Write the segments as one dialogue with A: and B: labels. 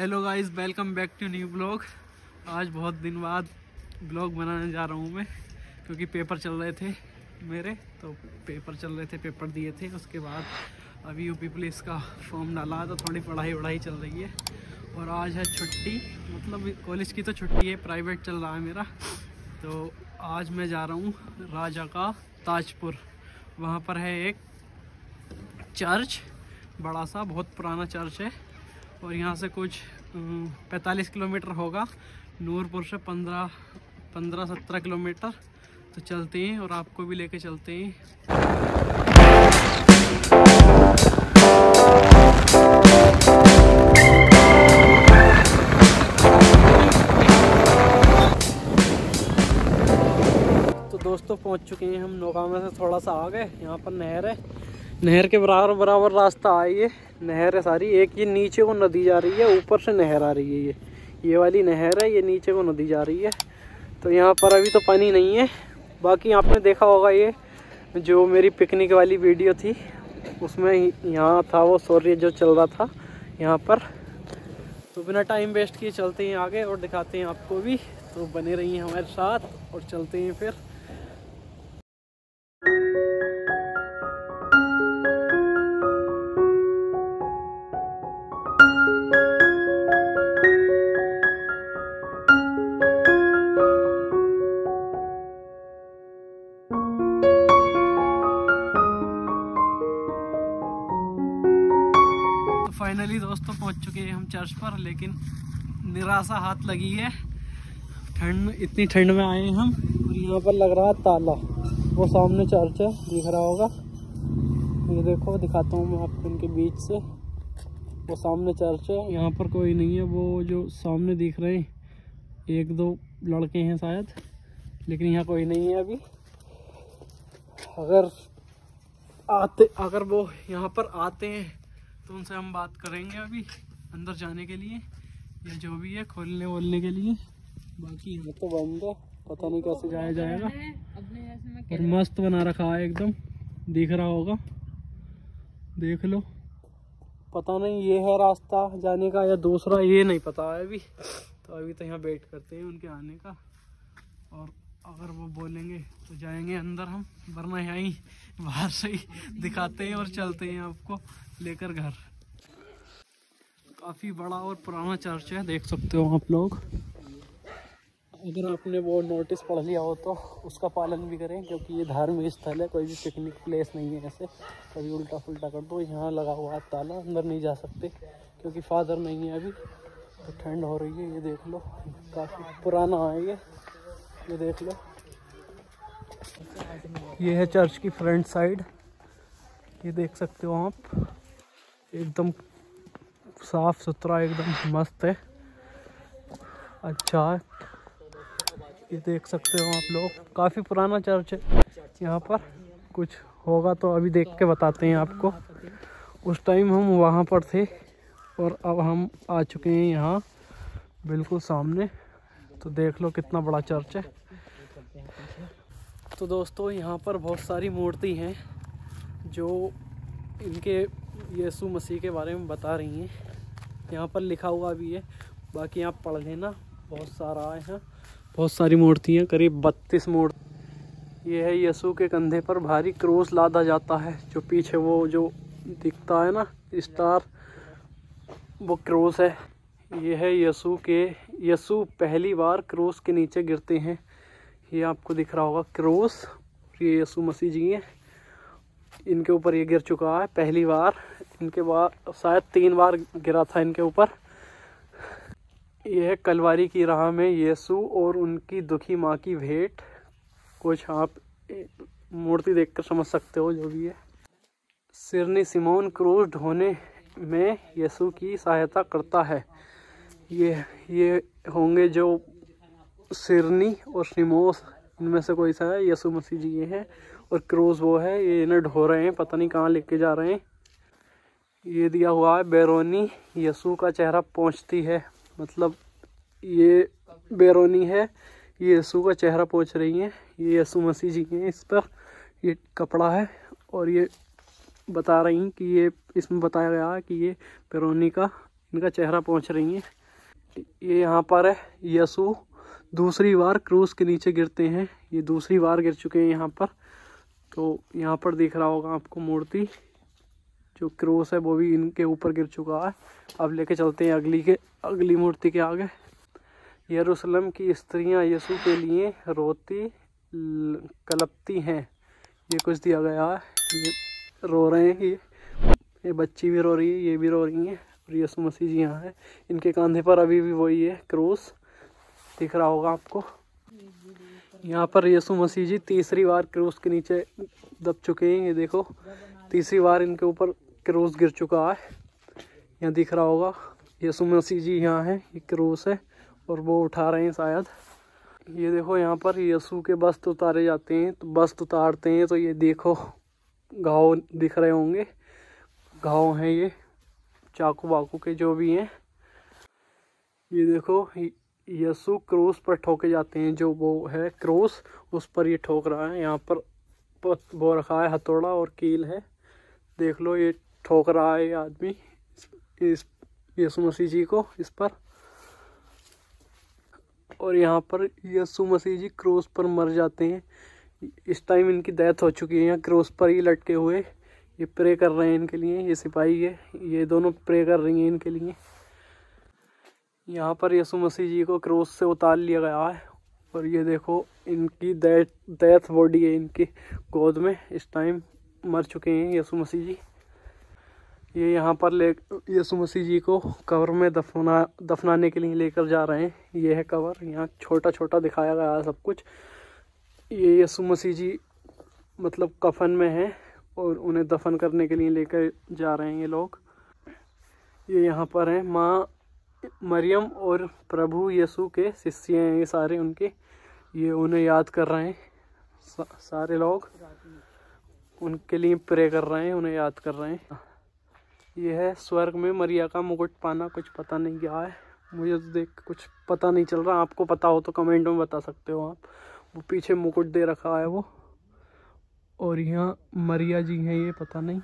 A: Hello guys, welcome back to new blog. आज बहुत दिन बाद ब्लॉग बनाने जा रहा हूँ मैं, क्योंकि पेपर चल रहे थे मेरे। तो पेपर चल रहे थे, पेपर दिए थे। उसके बाद अभी यूपी पुलिस का फॉर्म डाला है, तो थोड़ी पढ़ाई चल रही है। और आज है छुट्टी, मतलब कॉलेज की तो छुट्टी है, प्राइवेट चल रहा है मेरा। तो आज मैं जा रहा हूँ राजा का ताजपुर। वहाँ पर है एक चर्च, बड़ा सा, बहुत पुराना चर्च है। और यहाँ से कुछ 45 किलोमीटर होगा। नूरपुर से 15-17 किलोमीटर। तो चलते हैं और आपको भी लेके चलते हैं। तो दोस्तों पहुँच चुके हैं हम नौगामा से थोड़ा सा आगे। यहाँ पर नहर है, नहर के बराबर रास्ता है। ये नहर है सारी, एक ये नीचे को नदी जा रही है, ऊपर से नहर आ रही है। ये वाली नहर है, ये नीचे को नदी जा रही है। तो यहाँ पर अभी तो पानी नहीं है। बाकी आपने देखा होगा, ये जो मेरी पिकनिक वाली वीडियो थी उसमें यहाँ था वो सूर्य जो चल रहा था यहाँ पर। तो बिना टाइम वेस्ट किए चलते हैं आगे और दिखाते हैं आपको भी। तो बने रहिए हमारे साथ और चलते हैं फिर। फाइनली दोस्तों पहुंच चुके हैं हम चर्च पर, लेकिन निराशा हाथ लगी है। इतनी ठंड में आए हैं हम। और यहाँ पर लग रहा है ताला। वो सामने चर्च है, दिख रहा होगा। ये देखो, दिखाता हूँ मैं आपको इनके बीच से। वो सामने चर्च है, यहाँ पर कोई नहीं है। वो जो सामने दिख रहे हैं, 1-2 लड़के हैं शायद, लेकिन यहाँ कोई नहीं है अभी। अगर वो यहाँ पर आते हैं तो उनसे हम बात करेंगे अभी अंदर जाने के लिए, या जो भी है खोलने वोलने के लिए। बाकी यहाँ तो बंद है, पता नहीं कैसे जाया जाएगा। और मस्त बना रखा है एकदम, दिख रहा होगा, देख लो। पता नहीं ये है रास्ता जाने का या दूसरा, ये नहीं पता है अभी। तो अभी तो यहाँ वेट करते हैं उनके आने का। और अगर वो बोलेंगे तो जाएंगे अंदर हम, वरना यहीं बाहर से ही दिखाते हैं और चलते हैं आपको लेकर घर। काफ़ी बड़ा और पुराना चर्च है, देख सकते हो आप लोग। अगर आपने वो नोटिस पढ़ लिया हो तो उसका पालन भी करें, क्योंकि ये धार्मिक स्थल है, कोई भी पिकनिक प्लेस नहीं है। ऐसे कभी उल्टा फुल्टा कर दो। यहाँ लगा हुआ है ताला, अंदर नहीं जा सकते क्योंकि फादर नहीं है अभी। तो ठंड हो रही है, ये देख लो, काफ़ी पुराना है ये देख लो। ये है चर्च की फ्रंट साइड, ये देख सकते हो आप। एकदम साफ सुथरा, एकदम मस्त है, अच्छा है। ये देख सकते हो आप लोग, काफ़ी पुराना चर्च है। यहाँ पर कुछ होगा तो अभी देख के बताते हैं आपको। उस टाइम हम वहाँ पर थे और अब हम आ चुके हैं यहाँ बिल्कुल सामने। तो देख लो कितना बड़ा चर्च है। तो दोस्तों यहाँ पर बहुत सारी मूर्ति हैं जो इनके यीशु मसीह के बारे में बता रही हैं। यहाँ पर लिखा हुआ भी है, बाकी आप पढ़ लेना। बहुत सारा है, बहुत सारी मूर्तियाँ, करीब 32 मूर्ति। ये है यीशु के कंधे पर भारी क्रूस लादा जाता है। जो पीछे वो जो दिखता है ना स्टार, वो क्रूस है। ये है यीशु पहली बार क्रूस के नीचे गिरते हैं। ये आपको दिख रहा होगा क्रूस। ये यीशु मसीह जी हैं, इनके ऊपर ये गिर चुका है पहली बार। इनके बाद शायद 3 बार गिरा था इनके ऊपर। यह है कलवारी की राह में यीशु और उनकी दुखी माँ की भेंट। कुछ आप मूर्ति देखकर समझ सकते हो जो भी है। सिरनी सिमोन क्रूस ढोने में यीशु की सहायता करता है। ये होंगे जो सिरनी और सिमोस, इनमें से कोई सा है। यीशु मसीह जी ये हैं और क्रूस वो है, ये इन्हें ढो रहे हैं, पता नहीं कहाँ लेके जा रहे हैं। ये दिया हुआ है बैरोनी यीशु का चेहरा पोंछती है, मतलब ये बैरोनी है, ये यीशु का चेहरा पोंछ रही हैं। ये यीशु मसीह जी हैं, इस पर ये कपड़ा है। और ये बता रही हैं कि ये इसमें बताया गया है कि ये बैरोनी का इनका चेहरा पहुँच रही है। ये यहाँ पर है यीशु दूसरी बार क्रूस के नीचे गिरते हैं। ये दूसरी बार गिर चुके हैं यहाँ पर। तो यहाँ पर दिख रहा होगा आपको मूर्ति, जो क्रूस है वो भी इनके ऊपर गिर चुका है। अब लेके चलते हैं अगली मूर्ति के आगे। यरूशलेम की स्त्रियां यीशु के लिए रोती कलपती हैं, ये कुछ दिया गया है। ये रो रहे हैं, ये बच्ची भी रो रही है, ये भी रो रही हैं, और यीशु मसीह जी यहाँ है। इनके कंधे पर अभी भी वही है क्रूस, दिख रहा होगा आपको। यहाँ पर यीशु मसीह जी तीसरी बार क्रूस के नीचे दब चुके हैं। ये देखो, तीसरी बार इनके ऊपर क्रूस गिर चुका है। यहाँ दिख रहा होगा यीशु मसीह जी यहाँ है, ये क्रूस है और वो उठा रहे हैं शायद। ये देखो यहाँ पर यीशु के वस्त्र उतारे जाते हैं, तो वस्त्र उतारते हैं तो ये देखो घाव दिख रहे होंगे, घाव हैं ये चाकू वाकू के जो भी हैं। ये देखो यीशु क्रूस पर ठोके जाते हैं, जो वो है क्रूस उस पर ये ठोक रहा है। यहाँ पर वो रखा है हथौड़ा और कील है, देख लो ये ठोक रहा है ये आदमी इस यीशु मसीह जी को इस पर। और यहाँ पर यीशु मसीह जी क्रूस पर मर जाते हैं। इस टाइम इनकी डेथ हो चुकी है, यहाँ क्रूस पर ही लटके हुए। ये प्रे कर रहे हैं इनके लिए, ये सिपाही है, ये दोनों प्रे कर रही हैं इनके लिए। यहाँ पर यीशु मसीह जी को क्रूस से उतार लिया गया है, और ये देखो इनकी डेथ बॉडी है इनकी गोद में। इस टाइम मर चुके हैं यीशु मसीह जी। ये यहाँ पर यीशु मसीह जी को कब्र में दफनाने के लिए लेकर जा रहे हैं। ये है कब्र, यहाँ छोटा छोटा दिखाया गया है सब कुछ। ये यीशु मसीह जी मतलब कफन में हैं और उन्हें दफन करने के लिए लेकर जा रहे हैं ये लोग। ये यहाँ पर हैं माँ मरियम और प्रभु यीशु के शिष्य हैं ये सारे उनके। ये उन्हें याद कर रहे हैं सारे लोग, उनके लिए प्रे कर रहे हैं, उन्हें याद कर रहे हैं। ये है स्वर्ग में मरिया का मुकुट पाना, कुछ पता नहीं क्या है, मुझे तो देख कुछ पता नहीं चल रहा। आपको पता हो तो कमेंट में बता सकते हो आप। वो पीछे मुकुट दे रखा है वो, और यहाँ मरिया जी हैं, ये पता नहीं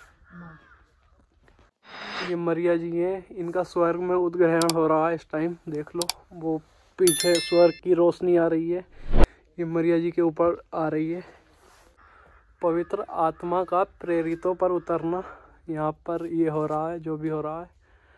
A: ये मरिया जी हैं। इनका स्वर्ग में उद्ग्रहण हो रहा है इस टाइम, देख लो वो पीछे स्वर्ग की रोशनी आ रही है, ये मरिया जी के ऊपर आ रही है। पवित्र आत्मा का प्रेरितों पर उतरना, यहाँ पर ये हो रहा है जो भी हो रहा है।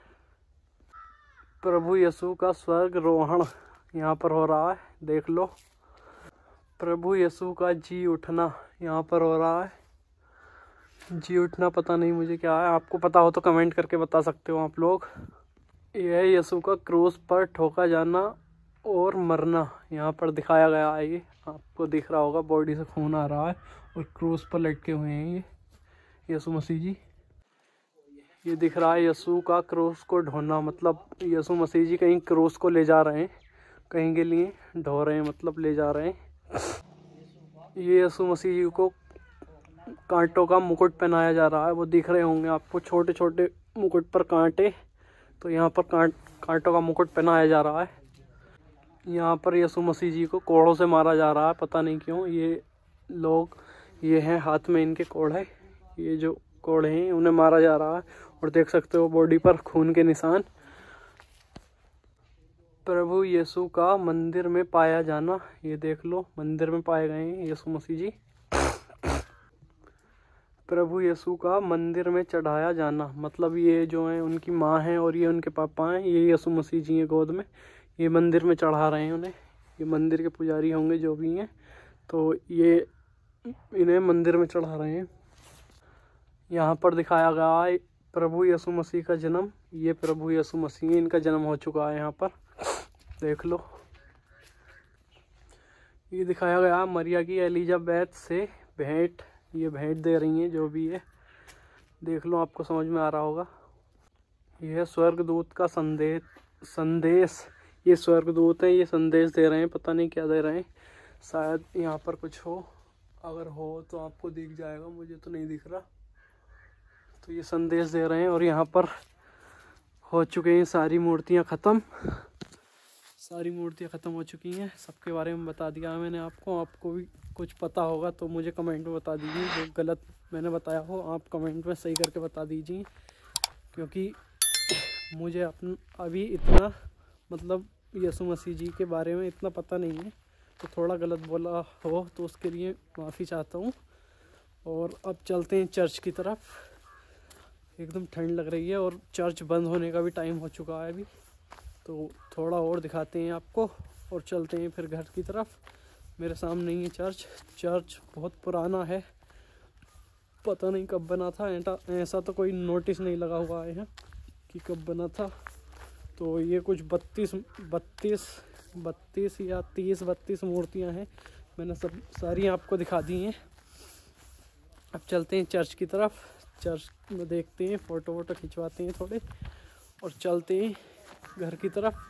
A: प्रभु यीशु का स्वर्ग रोहण यहाँ पर हो रहा है, देख लो। प्रभु यीशु का जी उठना यहाँ पर हो रहा है। जी उठना पता नहीं मुझे क्या है, आपको पता हो तो कमेंट करके बता सकते हो आप लोग। यह है यीशु का क्रूस पर ठोका जाना और मरना, यहाँ पर दिखाया गया है। ये आपको दिख रहा होगा, बॉडी से खून आ रहा है और क्रूस पर लटके हुए हैं ये यीशु मसीह जी। ये दिख रहा है यीशु का क्रूस को ढोना, मतलब यीशु मसीह जी कहीं क्रूस को ले जा रहे हैं, कहीं के लिए ढो रहे हैं, मतलब ले जा रहे हैं। ये यीशु मसीह जी को कांटों का मुकुट पहनाया जा रहा है, वो दिख रहे होंगे आपको, छोटे छोटे मुकुट पर कांटे। तो यहाँ पर कांटों का मुकुट पहनाया जा रहा है। यहाँ पर यीशु मसीह जी को कोड़ों से मारा जा रहा है, पता नहीं क्यों। ये लोग ये हैं, हाथ में इनके कोड़ है, ये जो कोड़े हैं उन्हें मारा जा रहा है, और देख सकते हो बॉडी पर खून के निशान। प्रभु यीशु का मंदिर में पाया जाना, ये देख लो मंदिर में पाए गए हैं यीशु मसीह जी। प्रभु यीशु का मंदिर में चढ़ाया जाना, मतलब ये जो है उनकी माँ हैं और ये उनके पापा हैं, ये यीशु मसीह जी हैं गोद में, ये मंदिर में चढ़ा रहे हैं उन्हें। ये मंदिर के पुजारी होंगे जो भी हैं, तो ये इन्हें मंदिर में चढ़ा रहे हैं। यहाँ पर दिखाया गया है प्रभु यीशु मसीह का जन्म। ये प्रभु यीशु मसीह, इनका जन्म हो चुका है यहाँ पर, देख लो। ये दिखाया गया मरिया की एलिजाबेथ से भेंट, ये भेंट दे रही हैं जो भी है, देख लो आपको समझ में आ रहा होगा। यह स्वर्गदूत का संदेश, ये स्वर्गदूत हैं, ये संदेश दे रहे हैं, पता नहीं क्या दे रहे हैं, शायद यहाँ पर कुछ हो, अगर हो तो आपको दिख जाएगा, मुझे तो नहीं दिख रहा। तो ये संदेश दे रहे हैं, और यहाँ पर हो चुके हैं सारी मूर्तियाँ ख़त्म, सारी मूर्तियाँ ख़त्म हो चुकी हैं। सबके बारे में बता दिया मैंने आपको। आपको भी कुछ पता होगा तो मुझे कमेंट में बता दीजिए, जो गलत मैंने बताया हो आप कमेंट में सही करके बता दीजिए, क्योंकि मुझे अभी इतना मतलब यीशु मसीह जी के बारे में इतना पता नहीं है, तो थोड़ा गलत बोला हो तो उसके लिए माफ़ी चाहता हूँ। और अब चलते हैं चर्च की तरफ। एकदम ठंड लग रही है और चर्च बंद होने का भी टाइम हो चुका है अभी, तो थोड़ा और दिखाते हैं आपको और चलते हैं फिर घर की तरफ। मेरे सामने ही है चर्च। चर्च बहुत पुराना है, पता नहीं कब बना था, ऐसा तो कोई नोटिस नहीं लगा हुआ है कि कब बना था। तो ये कुछ 32 या 32 मूर्तियां हैं, मैंने सारी आपको दिखा दी हैं। अब चलते हैं चर्च की तरफ। चर्च में देखते हैं, फ़ोटो वोटो खिंचवाते हैं थोड़े और चलते हैं घर की तरफ।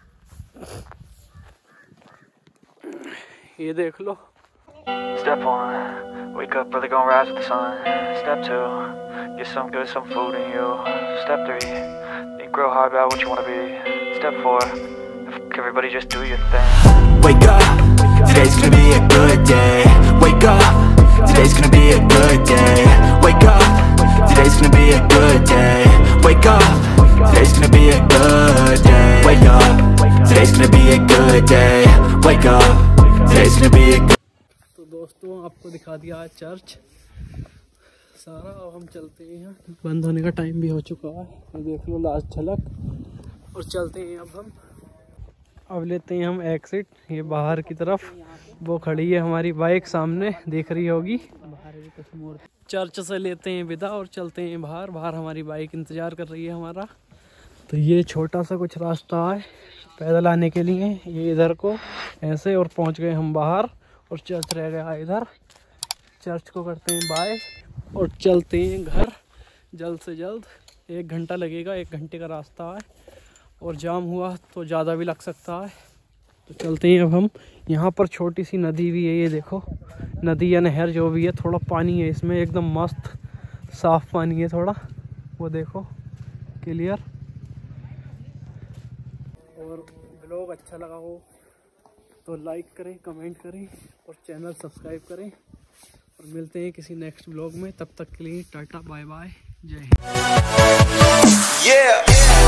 A: ये देख लो।
B: Step 1, wake up early, gonna rise with the sun. Step 2, get some good, some food in you. Step 3, think real hard about what you wanna be. Step 4, everybody just do your thing.
C: Wake up, today's gonna be a good day. Wake up, today's gonna be a good day. Wake up, today's gonna be a good day. Wake up, today's gonna be a good day. Wake up, today's gonna be a good day. Wake up, today's gonna be a good.
A: तो दोस्तों आपको दिखा दिया है church सारा। अब हम चलते हैं, यहाँ बंद होने का टाइम भी हो चुका है। ये देख लो लास्ट झलक और चलते हैं अब हम। अब लेते हैं हम एग्जिट, ये बाहर की तरफ। वो खड़ी है हमारी बाइक सामने, देख रही होगी। चर्च से लेते हैं विदा और चलते हैं बाहर। बाहर हमारी बाइक इंतज़ार कर रही है हमारा। तो ये छोटा सा कुछ रास्ता है पैदल आने के लिए, ये इधर को ऐसे और पहुंच गए हम बाहर और चर्च रह गया इधर। चर्च को करते हैं बाय और चलते हैं घर जल्द से जल्द। 1 घंटा लगेगा, 1 घंटे का रास्ता है और जाम हुआ तो ज़्यादा भी लग सकता है। तो चलते हैं अब हम। यहाँ पर छोटी सी नदी भी है, ये देखो नदी या नहर जो भी है, थोड़ा पानी है इसमें, एकदम मस्त साफ़ पानी है थोड़ा, वो देखो क्लियर। और ब्लॉग अच्छा लगा हो तो लाइक करें, कमेंट करें और चैनल सब्सक्राइब करें। और मिलते हैं किसी नेक्स्ट ब्लॉग में, तब तक के लिए टाटा बाय बाय, जय हिंद।